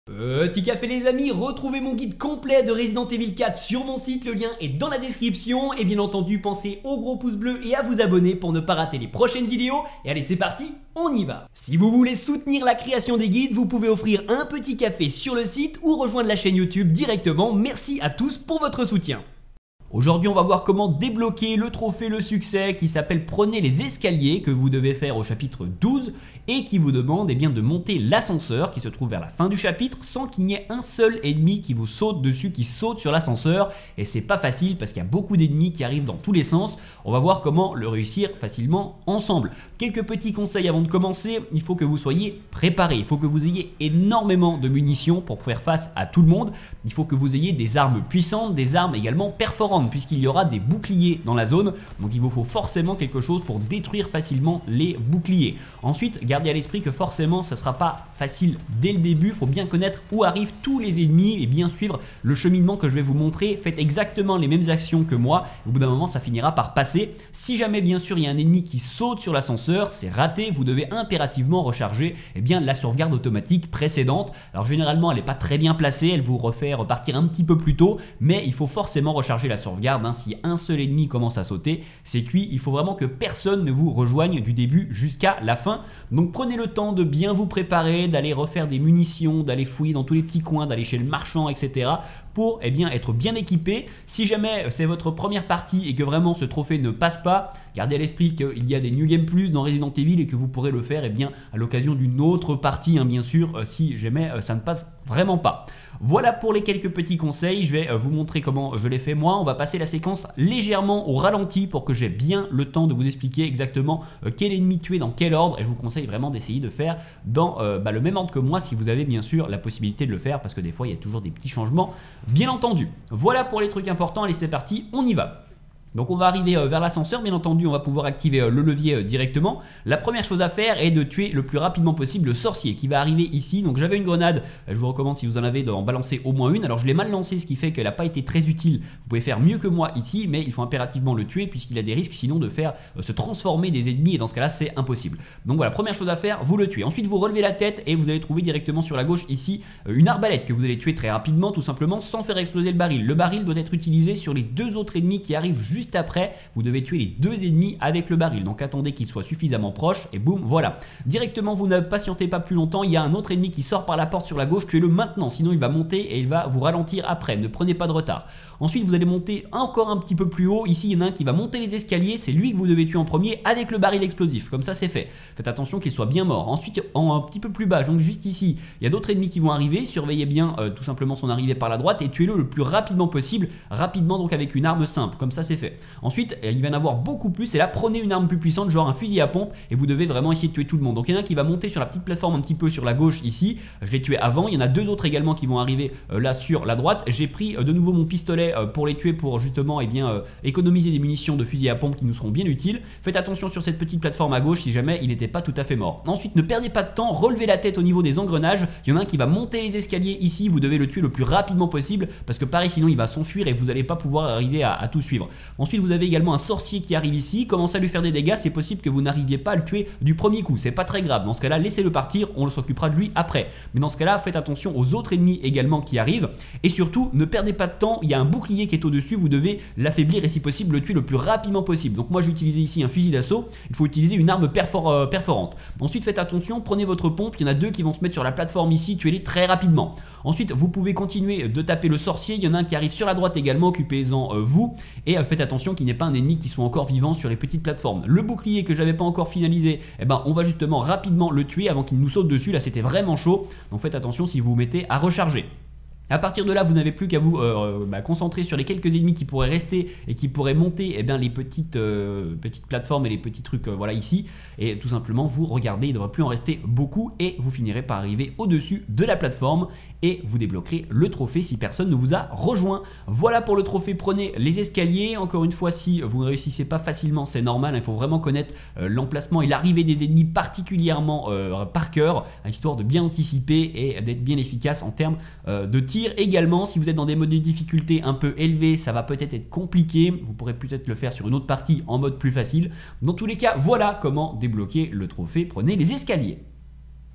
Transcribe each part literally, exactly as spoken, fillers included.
Petit café les amis, retrouvez mon guide complet de Resident Evil quatre sur mon site, le lien est dans la description. Et bien entendu, pensez au gros pouce bleu et à vous abonner pour ne pas rater les prochaines vidéos. Et allez, c'est parti, on y va. Si vous voulez soutenir la création des guides, vous pouvez offrir un petit café sur le site ou rejoindre la chaîne YouTube directement. Merci à tous pour votre soutien. Aujourd'hui, on va voir comment débloquer le trophée le succès qui s'appelle Prenez les escaliers, que vous devez faire au chapitre douze et qui vous demande eh bien, de monter l'ascenseur qui se trouve vers la fin du chapitre sans qu'il n'y ait un seul ennemi qui vous saute dessus, qui saute sur l'ascenseur. Et c'est pas facile parce qu'il y a beaucoup d'ennemis qui arrivent dans tous les sens. On va voir comment le réussir facilement ensemble. Quelques petits conseils avant de commencer, il faut que vous soyez préparés, il faut que vous ayez énormément de munitions pour faire face à tout le monde. Il faut que vous ayez des armes puissantes, des armes également perforantes, puisqu'il y aura des boucliers dans la zone, donc il vous faut forcément quelque chose pour détruire facilement les boucliers. Ensuite, gardez à l'esprit que forcément ce ne sera pas facile dès le début, il faut bien connaître où arrivent tous les ennemis et bien suivre le cheminement que je vais vous montrer. Faites exactement les mêmes actions que moi, au bout d'un moment ça finira par passer. Si jamais bien sûr il y a un ennemi qui saute sur l'ascenseur, c'est raté, vous devez impérativement recharger eh bien, la sauvegarde automatique précédente. Alors généralement elle n'est pas très bien placée, elle vous refait repartir un petit peu plus tôt, mais il faut forcément recharger la sauvegarde. Hein. Si un seul ennemi commence à sauter, c'est cuit. Il faut vraiment que personne ne vous rejoigne du début jusqu'à la fin. Donc prenez le temps de bien vous préparer, d'aller refaire des munitions, d'aller fouiller dans tous les petits coins, d'aller chez le marchand, et cetera pour eh bien, être bien équipé. Si jamais c'est votre première partie et que vraiment ce trophée ne passe pas, gardez à l'esprit qu'il y a des New Game Plus dans Resident Evil et que vous pourrez le faire eh bien, à l'occasion d'une autre partie, hein, bien sûr, euh, si jamais euh, ça ne passe vraiment pas. Voilà pour les quelques petits conseils, je vais euh, vous montrer comment je l'ai fait moi. On va passer la séquence légèrement au ralenti pour que j'ai bien le temps de vous expliquer exactement euh, quel ennemi tuer dans quel ordre, et je vous conseille vraiment d'essayer de faire dans euh, bah, le même ordre que moi si vous avez bien sûr la possibilité de le faire, parce que des fois il y a toujours des petits changements. Bien entendu, voilà pour les trucs importants, allez c'est parti, on y va. Donc on va arriver vers l'ascenseur, bien entendu on va pouvoir activer le levier directement. La première chose à faire est de tuer le plus rapidement possible le sorcier qui va arriver ici. Donc j'avais une grenade, je vous recommande si vous en avez d'en balancer au moins une. Alors je l'ai mal lancée, ce qui fait qu'elle n'a pas été très utile. Vous pouvez faire mieux que moi ici, mais il faut impérativement le tuer puisqu'il a des risques sinon de faire se transformer des ennemis, et dans ce cas là c'est impossible. Donc voilà, première chose à faire, vous le tuez. Ensuite vous relevez la tête et vous allez trouver directement sur la gauche ici une arbalète que vous allez tuer très rapidement, tout simplement sans faire exploser le baril. Le baril doit être utilisé sur les deux autres ennemis qui arrivent juste Juste après, vous devez tuer les deux ennemis avec le baril. Donc attendez qu'il soit suffisamment proche et boum, voilà. Directement, vous ne patientez pas plus longtemps. Il y a un autre ennemi qui sort par la porte sur la gauche. Tuez-le maintenant, sinon il va monter et il va vous ralentir après. Ne prenez pas de retard. Ensuite, vous allez monter encore un petit peu plus haut. Ici, il y en a un qui va monter les escaliers. C'est lui que vous devez tuer en premier avec le baril explosif. Comme ça, c'est fait. Faites attention qu'il soit bien mort. Ensuite, en un petit peu plus bas, donc juste ici, il y a d'autres ennemis qui vont arriver. Surveillez bien euh, tout simplement son arrivée par la droite et tuez-le le plus rapidement possible. Rapidement, donc avec une arme simple. Comme ça, c'est fait. Ensuite, il va y en avoir beaucoup plus et là, prenez une arme plus puissante, genre un fusil à pompe, et vous devez vraiment essayer de tuer tout le monde. Donc il y en a un qui va monter sur la petite plateforme un petit peu sur la gauche ici, je l'ai tué avant. Il y en a deux autres également qui vont arriver euh, là sur la droite. J'ai pris euh, de nouveau mon pistolet euh, pour les tuer, pour justement eh bien, euh, économiser des munitions de fusil à pompe qui nous seront bien utiles. Faites attention sur cette petite plateforme à gauche si jamais il n'était pas tout à fait mort. Ensuite, ne perdez pas de temps, relevez la tête au niveau des engrenages. Il y en a un qui va monter les escaliers ici, vous devez le tuer le plus rapidement possible parce que pareil sinon il va s'enfuir et vous n'allez pas pouvoir arriver à, à tout suivre. Ensuite, vous avez également un sorcier qui arrive ici, commencez à lui faire des dégâts, c'est possible que vous n'arriviez pas à le tuer du premier coup, c'est pas très grave, dans ce cas là laissez-le partir, on s'occupera de lui après. Mais dans ce cas là faites attention aux autres ennemis également qui arrivent, et surtout ne perdez pas de temps, il y a un bouclier qui est au dessus, vous devez l'affaiblir et si possible le tuer le plus rapidement possible. Donc moi j'ai utilisé ici un fusil d'assaut, il faut utiliser une arme perfor euh, perforante. Ensuite faites attention, prenez votre pompe, il y en a deux qui vont se mettre sur la plateforme ici, tuez-les très rapidement. Ensuite vous pouvez continuer de taper le sorcier, il y en a un qui arrive sur la droite également, occupez-en euh, vous, et euh, faites attention qu'il n'y ait pas un ennemi qui soit encore vivant sur les petites plateformes. Le bouclier que j'avais pas encore finalisé, eh ben, on va justement rapidement le tuer avant qu'il nous saute dessus. Là c'était vraiment chaud, donc faites attention si vous vous mettez à recharger. À partir de là, vous n'avez plus qu'à vous euh, bah, concentrer sur les quelques ennemis qui pourraient rester et qui pourraient monter eh bien, les petites, euh, petites plateformes et les petits trucs euh, voilà, ici. Et tout simplement, vous regardez, il ne devrait plus en rester beaucoup et vous finirez par arriver au-dessus de la plateforme et vous débloquerez le trophée si personne ne vous a rejoint. Voilà pour le trophée, prenez les escaliers. Encore une fois, si vous ne réussissez pas facilement, c'est normal, il faut vraiment connaître euh, l'emplacement et l'arrivée des ennemis particulièrement euh, par cœur, histoire de bien anticiper et d'être bien efficace en termes euh, de tir. Également, si vous êtes dans des modes de difficulté un peu élevés, ça va peut-être être compliqué, vous pourrez peut-être le faire sur une autre partie en mode plus facile. Dans tous les cas, voilà comment débloquer le trophée, prenez les escaliers.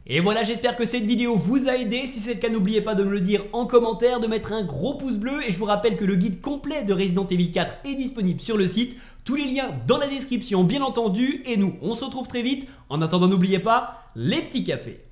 Et voilà, j'espère que cette vidéo vous a aidé. Si c'est le cas, n'oubliez pas de me le dire en commentaire, de mettre un gros pouce bleu. Et je vous rappelle que le guide complet de Resident Evil quatre est disponible sur le site. Tous les liens dans la description, bien entendu. Et nous, on se retrouve très vite. En attendant, n'oubliez pas les petits cafés.